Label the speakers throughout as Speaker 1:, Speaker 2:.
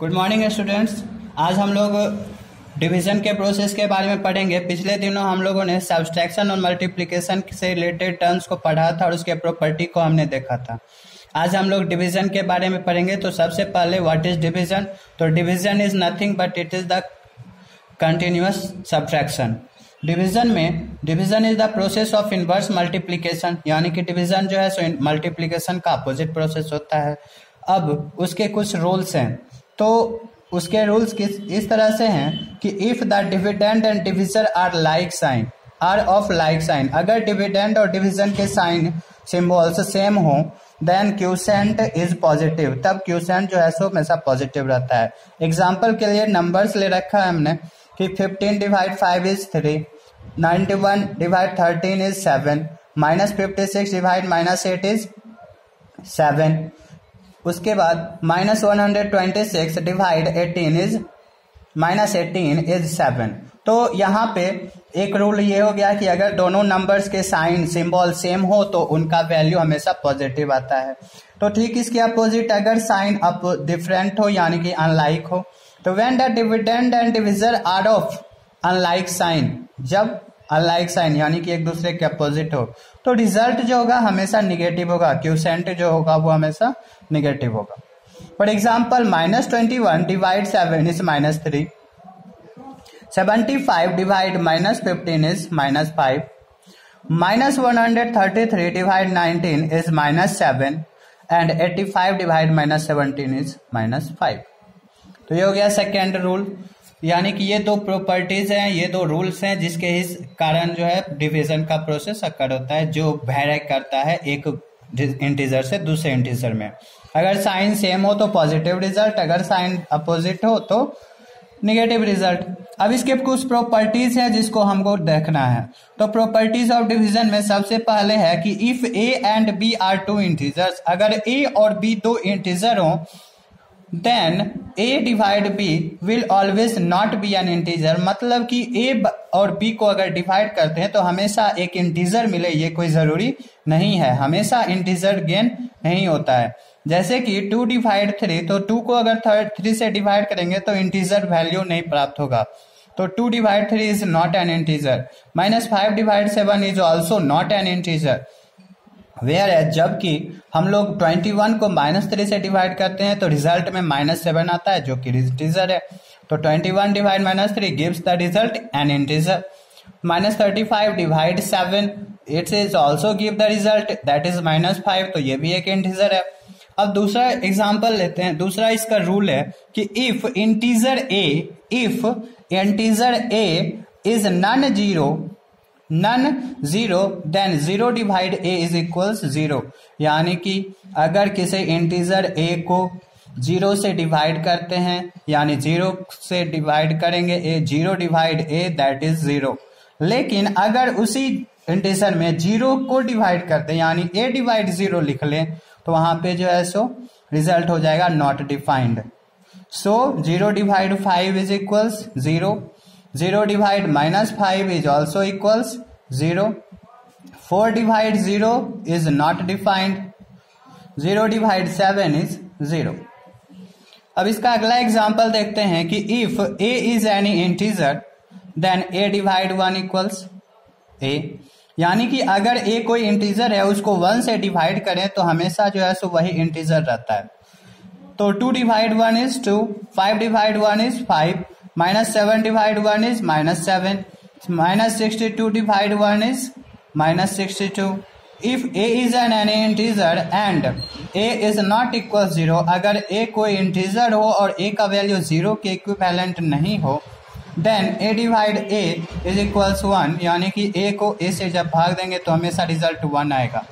Speaker 1: Good morning students. आज हम लोग डिवीजन के प्रोसेस के बारे में पढ़ेंगे। पिछले दिनों हम लोगों ने सब्सट्रैक्शन और मल्टीप्लिकेशन से रिलेटेड टर्म्स को पढ़ा था और उसके प्रॉपर्टी को हमने देखा था। आज हम लोग डिवीजन के बारे में पढ़ेंगे। तो सबसे पहले व्हाट इज डिवीजन? तो division is nothing but it is the continuous subtraction. Division is the process of inverse multiplication, यानी कि डिवीजन जो है सो मल्टीप्लिकेशन का अपोजिट प्रोसेस होता है। अब उसके कुछ रूल्स हैं। तो उसके रूल्स इस तरह से हैं कि if the dividend and divisor are of like sign, अगर डिविडेंड और डिवीजन के साइन सिंबल्स सेम हो देन क्यूसेंट इज पॉजिटिव, तब क्यूसेंट जो है सो हमेशा पॉजिटिव रहता है। एग्जाम्पल के लिए नंबर्स ले रखा है हमने कि 15 divide 5 is 3, 91 divide 13 is 7, -56 divide -8 is 7। उसके बाद -126 डिवाइड 18 इज 7। तो यहाँ पे एक रूल ये हो गया कि अगर दोनों नंबर्स के साइन सिंबल सेम हो तो उनका वैल्यू हमेशा पॉजिटिव आता है। तो ठीक इसके अपोजिट अगर साइन डिफरेंट हो यानी कि अनलाइक हो, तो when the dividend and divisor are of unlike sign, जब अनलाइक साइन यानी कि एक दूसरे के अपोजिट हो तो रिजल्ट जो होगा हमेशा निगेटिव होगा, क्यूसेंट जो होगा वो हमेशा निगेटिव होगा। For example -21 divide 7 is -3, 75 divide -15 is -5, -133 divide 19 is -7 and 85 divide -17 is -5। तो ये हो गया सेकेंड रूल, यानी कि ये दो प्रॉपर्टीज हैं, ये दो रूल्स हैं जिसके इस कारण जो है डिवीजन का प्रोसेस अकर होता है, जो वेरी करता है एक इंटीजर से दूसरे इंटीजर में। अगर साइन सेम हो तो पॉजिटिव रिजल्ट, अगर साइन अपोजिट हो तो निगेटिव रिजल्ट। अब इसके कुछ प्रॉपर्टीज है जिसको हमको देखना है। तो प्रॉपर्टीज ऑफ डिवीजन में सबसे पहले है कि if A and B are two integers, अगर ए और बी दो इंटीजर हो then a divide b will always not be an integer, मतलब कि a और b को अगर डिवाइड करते हैं तो हमेशा एक इंटीजर मिले ये कोई जरूरी नहीं है, हमेशा इंटीजर गेन नहीं होता है। जैसे कि 2 डिवाइड 3, तो 2 को अगर 3 से डिवाइड करेंगे तो इंटीजर वैल्यू नहीं प्राप्त होगा, तो 2 divide 3 is not an integer. -5 divide 7 is also not an integer. Where है जबकि हम लोग 21 को -3 से डिवाइड करते हैं तो रिजल्ट में -7 आता है जो कि इंटीजर है। तो 21 divide -3 gives the result an integer. -35 divide 7 it is also give the result that is -5, तो ये भी एक इंटीजर है। अब दूसरा एग्जांपल लेते हैं। दूसरा इसका रूल है कि if integer A is non zero then 0 divide a is equals 0, यानी कि अगर किसी इंटीजर a को 0 से डिवाइड करते हैं यानी 0 से डिवाइड करेंगे a, 0 divide a that is 0। लेकिन अगर उसी इंटीजर में 0 को डिवाइड करते हैं यानी a डिवाइड 0 लिख लें तो वहां पे जो है सो रिजल्ट हो जाएगा not defined. So 0 divide 5 is equals 0, 0 divide -5 is also equals 0, 4 divide 0 is not defined, 0 divide 7 is 0। अब इसका अगला एग्जांपल देखते हैं कि if a is any integer then a divide 1 equals a, यानी कि अगर a कोई इंटीजर है उसको 1 से डिवाइड करें तो हमेशा जो है सो वही इंटीजर रहता है। तो 2 divide 1 is 2, 5 divide 1 is 5, -7 divide 1 is -7, -62 divide 1 is -62। If a is an any integer and a is not equal 0, अगर a कोई इंटीजर हो और a का वैल्यू 0 के इक्विवेलेंट नहीं हो then a divide a is equals 1, यानी कि a को a से जब भाग देंगे तो हमेशा रिजल्ट 1 आएगा।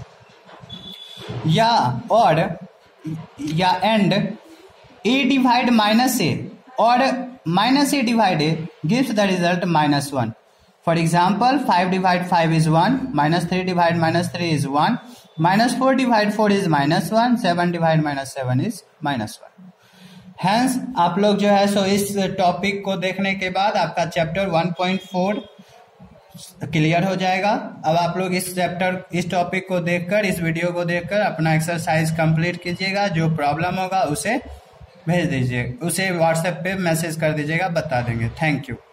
Speaker 1: या एंड a डिवाइड -a और -a divide a gives the result -1। For example 5 divide 5 is 1, -3 divide -3 is 1, -4 divide 4 is -1, 7 divide -7 is -1। Hence आप लोग जो है सो इस टॉपिक को देखने के बाद आपका चैप्टर 1.4 क्लियर हो जाएगा। अब आप लोग इस टॉपिक को देखकर, इस वीडियो को देखकर अपना एक्सरसाइज कंप्लीट कीजिएगा। जो प्रॉब्लम होगा उसे भेज दीजिए, उसे व्हाट्सएप पे मैसेज कर दीजिएगा, बता देंगे। Thank you.